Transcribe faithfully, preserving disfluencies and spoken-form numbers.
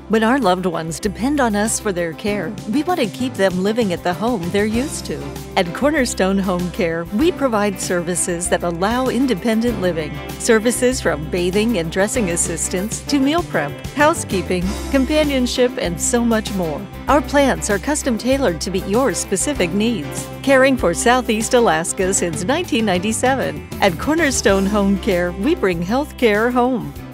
When our loved ones depend on us for their care, we want to keep them living at the home they're used to. At Cornerstone Home Care, we provide services that allow independent living. Services from bathing and dressing assistance to meal prep, housekeeping, companionship, and so much more. Our plans are custom tailored to meet your specific needs. Caring for Southeast Alaska since nineteen ninety-seven. At Cornerstone Home Care, we bring health care home.